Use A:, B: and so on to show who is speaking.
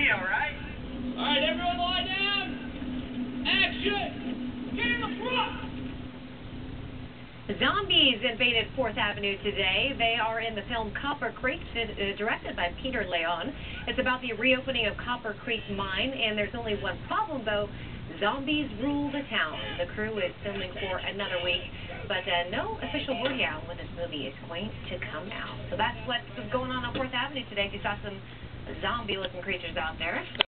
A: be all right.
B: All right, everyone lie down. Action. Get in the front.
C: Zombies invaded 4th Avenue today. They are in the film Copper Creek, directed by Peter Leon. It's about the reopening of Copper Creek Mine, and there's only one problem, though. Zombies rule the town. The crew is filming for another week, but no official word yet on when this movie is going to come out. So that's what's going on 4th Avenue today. If you saw some zombie-looking creatures out there.